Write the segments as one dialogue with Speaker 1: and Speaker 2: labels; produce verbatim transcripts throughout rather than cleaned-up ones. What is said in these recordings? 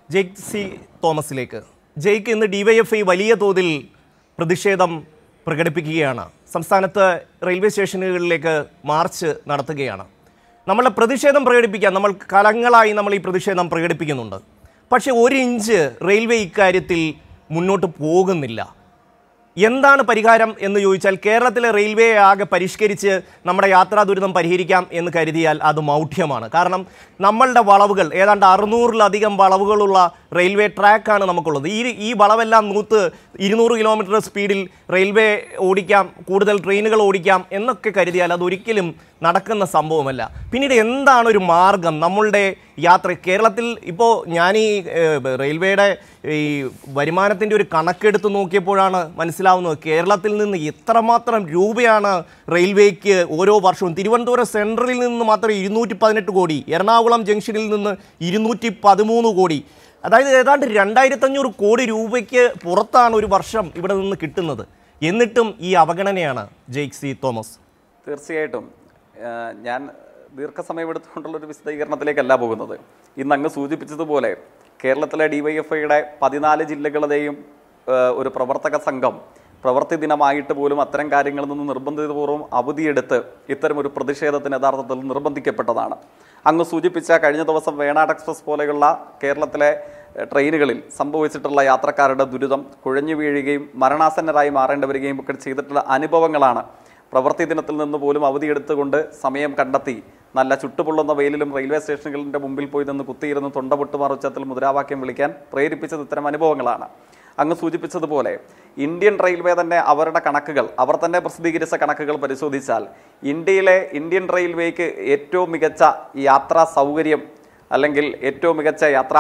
Speaker 1: Jake C തോമസിലേക്ക്. ജെയ്ക്ക് ഇന്ന് DYFI വലിയ തോതിൽ പ്രതിഷേധം പ്രകടിപ്പിക്കുകയാണ്. സംസ്ഥാനത്ത് റെയിൽവേ സ്റ്റേഷനുകളിലേക്ക് മാർച്ച് നടത്തുകയാണ്. നമ്മളെ പ്രതിഷേധം പ്രകടിപ്പിക്കാൻ നമ്മൾ കാലങ്ങളായി നമ്മൾ ഈ പ്രതിഷേധം പ്രകടിപ്പിക്കുന്നുണ്ട്. പക്ഷേ ഒരു ഇഞ്ച് റെയിൽവേ ഇക്കാര്യത്തിൽ മുന്നോട്ട് പോകുന്നില്ല. എന്താണ് പരിഹാരം എന്ന് ചോദിച്ചാൽ കേരളത്തിലെ റെയിൽവേ ആകെ പരിഷ്കരിച്ച് നമ്മുടെ യാത്രാ ദുരിതം പരിഹരിക്കാം എന്ന് കരുതിയാൽ അത് മൗഢ്യമാണ്. കാരണം നമ്മളുടെ വളവുകൾ ഏതാണ്ട് അറുന്നൂറിലധികം വളവുകളുള്ള റെയിൽവേ ട്രാക്കാണ് നമുക്കുള്ളത്. ഈ ഈ വളവെല്ലാം നൂത്ത് ഇരുന്നൂറ് കിലോമീറ്റർ സ്പീഡിൽ റെയിൽവേ ഓടിക്കാം, കൂടുതൽ ട്രെയിനുകൾ ഓടിക്കാം എന്നൊക്കെ കരുതിയാൽ അതൊരിക്കലും നടക്കുന്ന സംഭവമല്ല. പിന്നീട് എന്താണ് ഒരു മാർഗം നമ്മളുടെ യാത്ര? കേരളത്തിൽ ഇപ്പോൾ ഞാൻ ഈ റെയിൽവേയുടെ ഈ വരുമാനത്തിൻ്റെ ഒരു കണക്കെടുത്ത് നോക്കിയപ്പോഴാണ് മനസ്സിലാവുന്നത് കേരളത്തിൽ നിന്ന് എത്രമാത്രം രൂപയാണ് റെയിൽവേക്ക് ഓരോ വർഷവും. തിരുവനന്തപുരം സെൻട്രലിൽ നിന്ന് മാത്രം ഇരുന്നൂറ്റി പതിനെട്ട് കോടി, എറണാകുളം ജംഗ്ഷനിൽ നിന്ന് ഇരുന്നൂറ്റി പതിമൂന്ന് കോടി, അതായത് ഏതാണ്ട് രണ്ടായിരത്തഞ്ഞൂറ് കോടി രൂപയ്ക്ക് പുറത്താണ് ഒരു വർഷം ഇവിടെ നിന്ന് കിട്ടുന്നത്. എന്നിട്ടും ഈ അവഗണനയാണ്. Jake C Thomas.
Speaker 2: തീർച്ചയായിട്ടും ഞാൻ ദീർഘസമയം എടുത്തുകൊണ്ടുള്ളൊരു വിശദീകരണത്തിലേക്കല്ല പോകുന്നത്. ഇന്ന് അങ്ങ് സൂചിപ്പിച്ചതുപോലെ കേരളത്തിലെ ഡിവൈഎഫ്ഐയുടെ പതിനാല് ജില്ലകളിലെയും ഒരു പ്രവർത്തക സംഘം പ്രവൃത്തി ദിനമായിട്ട് പോലും അത്തരം കാര്യങ്ങളിൽ നിന്ന് നിർബന്ധിതപൂർവ്വം അവധിയെടുത്ത് ഇത്തരമൊരു പ്രതിഷേധത്തിന് യഥാർത്ഥത്തിൽ നിർബന്ധിക്കപ്പെട്ടതാണ്. അങ്ങ് സൂചിപ്പിച്ച കഴിഞ്ഞ ദിവസം വേണാട് എക്സ്പ്രസ് പോലെയുള്ള കേരളത്തിലെ ട്രെയിനുകളിൽ സംഭവിച്ചിട്ടുള്ള യാത്രക്കാരുടെ ദുരിതം, കുഴഞ്ഞു വീഴുകയും മരണാസന്നരായി മാറേണ്ടി വരികയും ഒക്കെ ചെയ്തിട്ടുള്ള അനുഭവങ്ങളാണ്. പ്രവൃത്തി ദിനത്തിൽ നിന്ന് പോലും അവധിയെടുത്തുകൊണ്ട് സമയം കണ്ടെത്തി നല്ല ചുട്ടുപൊള്ളുന്ന വെയിലിലും റെയിൽവേ സ്റ്റേഷനുകളിൻ്റെ മുമ്പിൽ പോയി നിന്ന് കുത്തിയിരുന്ന് തൊണ്ടപൊട്ടുമാർ ഉച്ചത്തിൽ മുദ്രാവാക്യം വിളിക്കാൻ പ്രേരിപ്പിച്ചത് ഇത്തരം അനുഭവങ്ങളാണ്. അങ്ങ് സൂചിപ്പിച്ചതുപോലെ ഇന്ത്യൻ റെയിൽവേ തന്നെ അവരുടെ കണക്കുകൾ, അവർ തന്നെ പ്രസിദ്ധീകരിച്ച കണക്കുകൾ പരിശോധിച്ചാൽ ഇന്ത്യയിലെ ഇന്ത്യൻ റെയിൽവേക്ക് ഏറ്റവും മികച്ച യാത്രാ സൗകര്യം അല്ലെങ്കിൽ ഏറ്റവും മികച്ച യാത്രാ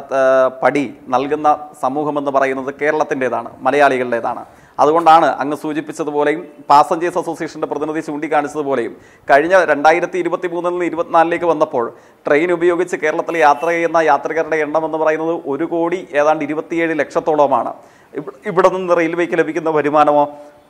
Speaker 2: പടി നൽകുന്ന സമൂഹമെന്ന് പറയുന്നത് കേരളത്തിൻ്റെതാണ്, മലയാളികളുടേതാണ്. അതുകൊണ്ടാണ് അങ്ങ് സൂചിപ്പിച്ചതുപോലെയും പാസഞ്ചേഴ്സ് അസോസിയേഷൻ്റെ പ്രതിനിധി ചൂണ്ടിക്കാണിച്ചതുപോലെയും കഴിഞ്ഞ രണ്ടായിരത്തി ഇരുപത്തി മൂന്നിൽ നിന്ന് ഇരുപത്തിനാലിലേക്ക് വന്നപ്പോൾ ട്രെയിൻ ഉപയോഗിച്ച് കേരളത്തിൽ യാത്ര ചെയ്യുന്ന യാത്രികരുടെ എണ്ണം എന്ന് പറയുന്നത് ഒരു കോടി ഏതാണ്ട് ഇരുപത്തിയേഴ് ലക്ഷത്തോളമാണ്. ഇവിടെ നിന്ന് റെയിൽവേക്ക് ലഭിക്കുന്ന വരുമാനമോ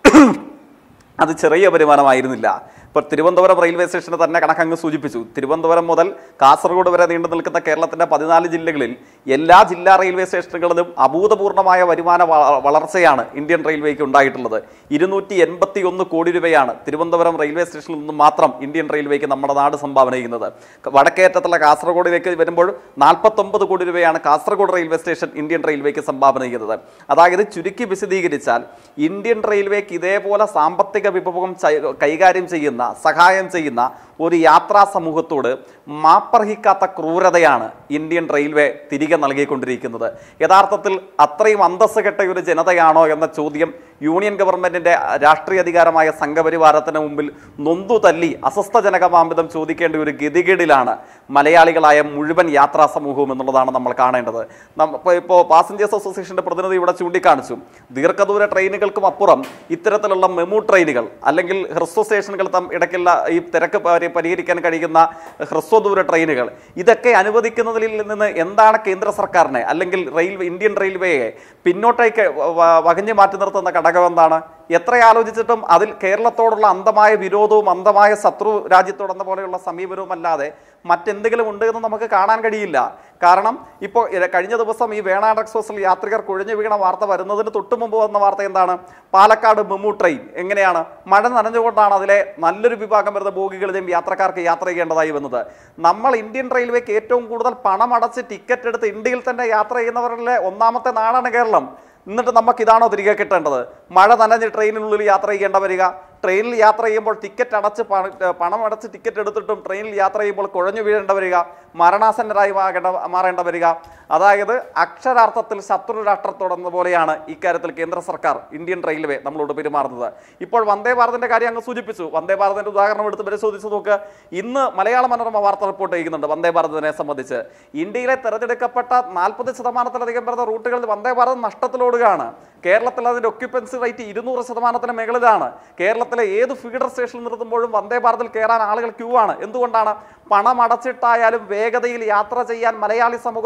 Speaker 2: അത് ചെറിയ വരുമാനമായിരുന്നില്ല. ഇപ്പോൾ തിരുവനന്തപുരം റെയിൽവേ സ്റ്റേഷന് തന്നെ കണക്കങ്ങ് സൂചിപ്പിച്ചു. തിരുവനന്തപുരം മുതൽ കാസർഗോഡ് വരെ നീണ്ടു നിൽക്കുന്ന കേരളത്തിൻ്റെ പതിനാല് ജില്ലകളിൽ എല്ലാ ജില്ലാ റെയിൽവേ സ്റ്റേഷനുകളിലും അഭൂതപൂർണമായ വരുമാന വളർച്ചയാണ് ഇന്ത്യൻ റെയിൽവേക്ക് ഉണ്ടായിട്ടുള്ളത്. ഇരുന്നൂറ്റി എൺപത്തി ഒന്ന് കോടി രൂപയാണ് തിരുവനന്തപുരം റെയിൽവേ സ്റ്റേഷനിൽ നിന്ന് മാത്രം ഇന്ത്യൻ റെയിൽവേക്ക് നമ്മുടെ നാട് സംഭാവന ചെയ്യുന്നത്. വടക്കേറ്റത്തുള്ള കാസർഗോഡിലേക്ക് വരുമ്പോൾ നാൽപ്പത്തൊമ്പത് കോടി രൂപയാണ് കാസർഗോഡ് റെയിൽവേ സ്റ്റേഷൻ ഇന്ത്യൻ റെയിൽവേക്ക് സംഭാവന ചെയ്യുന്നത്. അതായത് ചുരുക്കി വിശദീകരിച്ചാൽ ഇന്ത്യൻ റെയിൽവേക്ക് ഇതേപോലെ സാമ്പത്തിക വിഭവം കൈകാര്യം ചെയ്യുന്ന, സഹായം ചെയ്യുന്ന ഒരു യാത്രാ സമൂഹത്തോട് മാപ്പർഹിക്കാത്ത ക്രൂരതയാണ് ഇന്ത്യൻ റെയിൽവേ തിരികെ നൽകിക്കൊണ്ടിരിക്കുന്നത്. യഥാർത്ഥത്തിൽ അത്രയും അന്തസ്സ് കെട്ട ഒരു ജനതയാണോ എന്ന ചോദ്യം യൂണിയൻ ഗവൺമെന്റിന്റെ രാഷ്ട്രീയ അധികാരമായ സംഘപരിവാരത്തിന് മുമ്പിൽ നൊന്തു തല്ലി അസ്വസ്ഥജനകമാംവിധം ചോദിക്കേണ്ട ഒരു ഗതികേടിലാണ് മലയാളികളായ മുഴുവൻ യാത്രാ സമൂഹവും എന്നുള്ളതാണ് നമ്മൾ കാണേണ്ടത്. ഇപ്പോൾ പാസഞ്ചേഴ്സ് അസോസിയേഷന്റെ പ്രതിനിധി ഇവിടെ ചൂണ്ടിക്കാണിച്ചു, ദീർഘദൂര ട്രെയിനുകൾക്കും അപ്പുറം ഇത്തരത്തിലുള്ള മെമു ട്രെയിനുകൾ അല്ലെങ്കിൽ ഹ്രസ്വ സ്റ്റേഷനുകൾ ഇടയ്ക്കുള്ള ഈ തിരക്ക് പരിഹരിക്കാൻ കഴിയുന്ന ഹ്രസ്വദൂര ട്രെയിനുകൾ ഇതൊക്കെ അനുവദിക്കുന്നതിൽ നിന്ന് എന്താണ് കേന്ദ്ര സർക്കാരിനെ അല്ലെങ്കിൽ റെയിൽവേ ഇന്ത്യൻ റെയിൽവേയെ പിന്നോട്ടേക്ക് വകഞ്ഞു മാറ്റി നിർത്തുന്ന ഘടകം എന്താണ്? എത്ര ആലോചിച്ചിട്ടും അതിൽ കേരളത്തോടുള്ള അന്ധമായ വിരോധവും അന്ധമായ ശത്രു രാജ്യത്തോടെന്ന പോലെയുള്ള സമീപനവും അല്ലാതെ മറ്റെന്തെങ്കിലും ഉണ്ട് എന്ന് നമുക്ക് കാണാൻ കഴിയില്ല. കാരണം ഇപ്പോൾ കഴിഞ്ഞ ദിവസം ഈ വേണാട് എക്സ്പ്രസിൽ യാത്രികർ കുഴഞ്ഞു വീണ വാർത്ത വരുന്നതിന് തൊട്ടു മുമ്പ് വന്ന വാർത്ത എന്താണ്? പാലക്കാട് മെമു ട്രെയിൻ എങ്ങനെയാണ് മഴ നനഞ്ഞുകൊണ്ടാണ് അതിലെ നല്ലൊരു വിഭാഗം വരുന്ന ബോഗികളിലെയും യാത്രക്കാർക്ക് യാത്ര ചെയ്യേണ്ടതായി വന്നത്. നമ്മൾ ഇന്ത്യൻ റെയിൽവേക്ക് ഏറ്റവും കൂടുതൽ പണം അടച്ച് ടിക്കറ്റ് എടുത്ത് ഇന്ത്യയിൽ തന്നെ യാത്ര ചെയ്യുന്നവരിലെ ഒന്നാമത്തെ നാടാണ് കേരളം. എന്നിട്ട് നമുക്ക് ഇതാണോ തിരികെ കിട്ടേണ്ടത്? മഴ നനഞ്ഞ് ട്രെയിനിനുള്ളിൽ യാത്ര ചെയ്യേണ്ട വരിക, ട്രെയിനിൽ യാത്ര ചെയ്യുമ്പോൾ ടിക്കറ്റ് അടച്ച് പണം അടച്ച് ടിക്കറ്റ് എടുത്തിട്ടും ട്രെയിനിൽ യാത്ര ചെയ്യുമ്പോൾ കുഴഞ്ഞു വീഴേണ്ട വരിക, മരണാസന്നരായി മാറേണ്ട വരിക. അതായത് അക്ഷരാർത്ഥത്തിൽ ശത്രു രാഷ്ട്രത്തോടെന്ന പോലെയാണ് ഇക്കാര്യത്തിൽ കേന്ദ്ര സർക്കാർ ഇന്ത്യൻ റെയിൽവേ നമ്മളോട് പെരുമാറുന്നത്. ഇപ്പോൾ വന്ദേ ഭാരതിന്റെ കാര്യം അങ്ങ് സൂചിപ്പിച്ചു. വന്ദേ ഭാരതിന്റെ ഉദാഹരണം എടുത്ത് പരിശോധിച്ച് നോക്ക്. ഇന്ന് മലയാള മനോരമ വാർത്ത റിപ്പോർട്ട് ചെയ്യുന്നുണ്ട് വന്ദേ ഭാരതിനെ സംബന്ധിച്ച്. ഇന്ത്യയിലെ തെരഞ്ഞെടുക്കപ്പെട്ട നാൽപ്പത് ശതമാനത്തിലധികം വരുന്ന റൂട്ടുകളിൽ വന്ദേ ഭാരത് നഷ്ടത്തിലോടുകയാണ്. കേരളത്തിൽ അതിന്റെ ഒക്യുപ്പൻസി റേറ്റ് ഇരുന്നൂറ് ശതമാനത്തിന് മുകളിലാണ്. കേരളത്തിലെ ഏത് ഫീഡർ സ്റ്റേഷനിൽ നിർത്തുമ്പോഴും വന്ദേ ഭാരതിൽ കയറാൻ ആളുകൾ ക്യൂ ആണ്. എന്തുകൊണ്ടാണ്? പണം അടച്ചിട്ടായാലും വേഗതയിൽ യാത്ര ചെയ്യാൻ മലയാളി സമൂഹം തയ്യാറാണ്.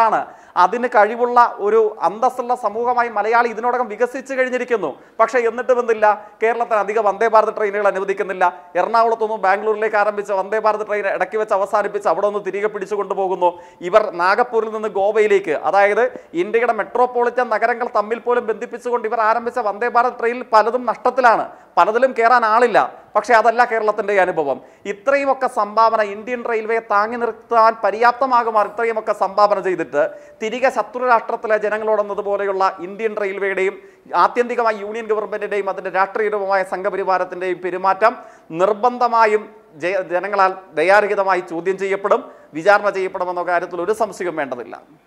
Speaker 2: തയ്യാറാണ്. അതിന് കഴിവുള്ള ഒരു അന്തസ്സുള്ള സമൂഹമായി മലയാളി ഇതിനോടകം വികസിച്ചു കഴിഞ്ഞിരിക്കുന്നു. പക്ഷേ എന്നിട്ടും എന്തില്ല, കേരളത്തിന് അധിക വന്ദേ ഭാരത് ട്രെയിനുകൾ അനുവദിക്കുന്നില്ല. എറണാകുളത്തുനിന്നും ബാംഗ്ലൂരിലേക്ക് ആരംഭിച്ച വന്ദേ ഭാരത് ട്രെയിൻ ഇടയ്ക്ക് വെച്ച് അവസാനിപ്പിച്ച് അവിടെ ഒന്ന് തിരികെ പിടിച്ചു കൊണ്ടുപോകുന്നു. ഇവർ നാഗപ്പൂരിൽ നിന്ന് ഗോവയിലേക്ക്, അതായത് ഇന്ത്യയുടെ മെട്രോപൊളിറ്റൻ നഗരങ്ങൾ തമ്മിൽ പോലും ബന്ധിപ്പിച്ചുകൊണ്ട് ഇവർ ആരംഭിച്ച വന്ദേ ഭാരത് ട്രെയിനിൽ പലതും നഷ്ടത്തിലാണ്, പലതിലും കയറാൻ ആളില്ല. പക്ഷേ അതല്ല കേരളത്തിൻ്റെ അനുഭവം. ഇത്രയുമൊക്കെ സംഭാവന ഇന്ത്യൻ റെയിൽവേ താങ്ങി നിർത്താൻ പര്യാപ്തമാകുമാർ ഇത്രയുമൊക്കെ സംഭാവന ചെയ്തിട്ട് തിരികെ ശത്രു രാഷ്ട്രത്തിലെ ജനങ്ങളോടെന്നതുപോലെയുള്ള ഇന്ത്യൻ റെയിൽവേയുടെയും ആത്യന്തികമായി യൂണിയൻ ഗവൺമെന്റിന്റെയും അതിന്റെ രാഷ്ട്രീയപരമായ സംഘപരിവാരത്തിന്റെയും പെരുമാറ്റം നിർബന്ധമായും ജനങ്ങളാൽ ദയാരഹിതമായി ചോദ്യം ചെയ്യപ്പെടും, വിചാരണ ചെയ്യപ്പെടുമെന്ന കാര്യത്തിൽ ഒരു സംശയവും വേണ്ടതില്ല.